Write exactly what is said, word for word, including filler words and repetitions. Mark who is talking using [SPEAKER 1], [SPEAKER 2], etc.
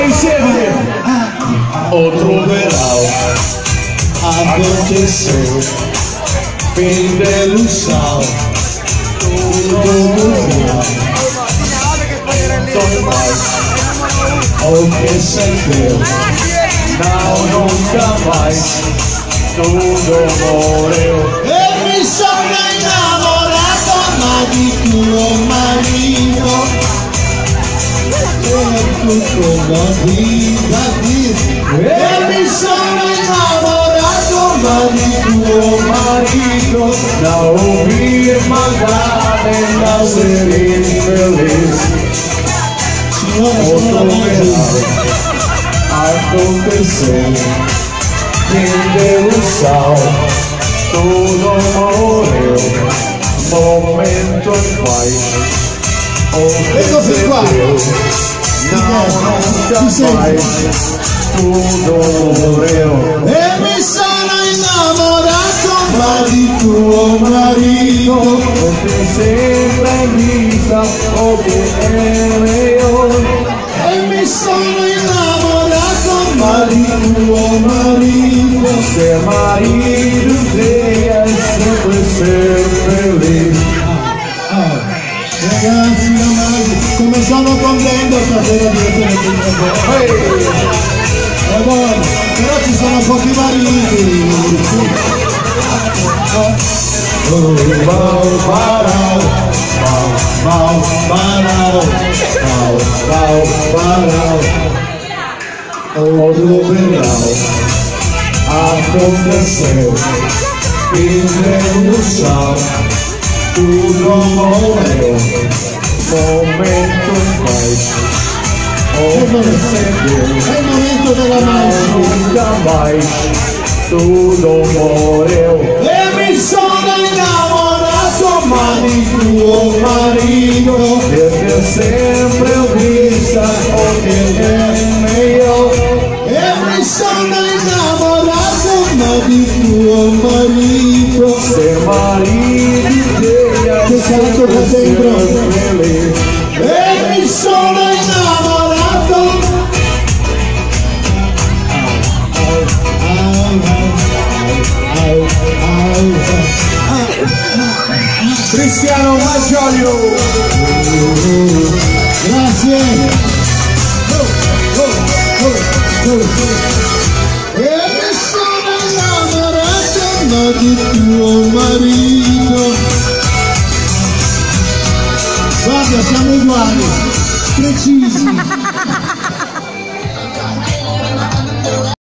[SPEAKER 1] insieme. O troverò aconteceu fin delusão tudo mudou. Sou mais o que sentiu. Não, nunca mais. Tudo morreu.
[SPEAKER 2] E mi sono innamorato ma di tuo marito. E tutto la vita di.
[SPEAKER 1] E mi sono innamorato ma di tuo marito. Da ouvir maldade, da ser infeliz.
[SPEAKER 2] Signora,
[SPEAKER 1] aconteceu. Fim delusão, tudo morreu. Momento em paz.
[SPEAKER 2] Eccoci qua.
[SPEAKER 1] Não, nunca mais. Tudo morreu.
[SPEAKER 2] E mi sono innamorato ma di tuo marito.
[SPEAKER 1] Porque sempre vista o que é melhor.
[SPEAKER 2] E mi sono innamorato ma di tuo marito.
[SPEAKER 1] Ser marido é sempre ser feliz.
[SPEAKER 2] Ah, ragazzi, ormai, come stanno contento stasera direttamente in trasferta. È buono, però ci sono pochi mariti. Oh, wow, parau, wow, wow, parau, wow, wow, parau.
[SPEAKER 1] O troverão aconteceu. Fim delusão, tudo morreu. Momento em paz.
[SPEAKER 2] È il momento della magia.
[SPEAKER 1] Nunca mais. Tudo morreu.
[SPEAKER 2] E mi sono innamorato ma di tuo marito.
[SPEAKER 1] Perché sempre ho vista o che è meglio.
[SPEAKER 2] E mi sono innamorato ma di tuo marito.
[SPEAKER 1] Ser marido della
[SPEAKER 2] Che cazzo fa dentro?
[SPEAKER 1] feliz.
[SPEAKER 2] E mi sono innamorato.
[SPEAKER 1] Cristiano Maggiolio.
[SPEAKER 2] Grazie. E mi sono innamorato ma di tuo marito. Guarda, siamo uguali, precisi.